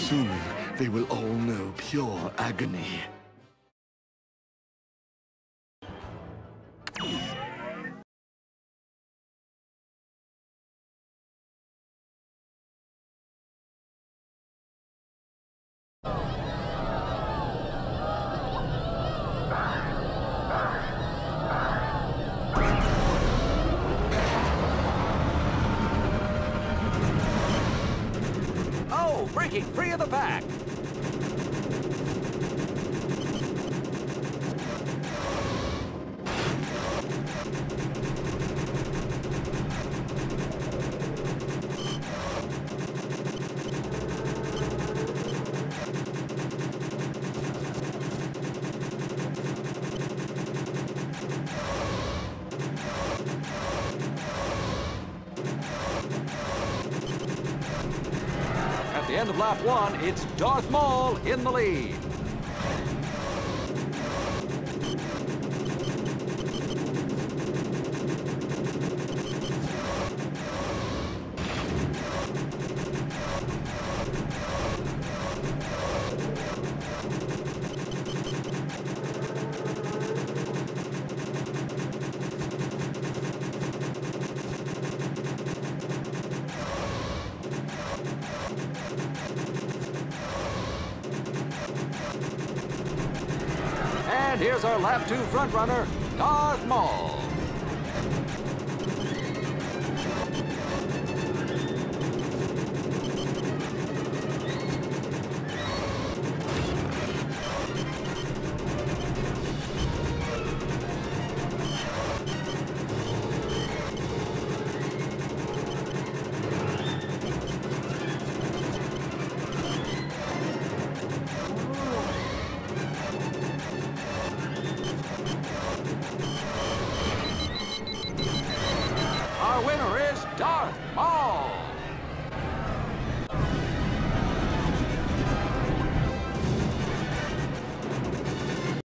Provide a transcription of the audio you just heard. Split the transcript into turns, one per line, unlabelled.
Soon, they will all know pure agony.
Oh, breaking free of the pack! At the end of lap 1, it's Darth Maul in the lead. And here's our lap 2 frontrunner, Darth Maul. Our winner is Darth Maul.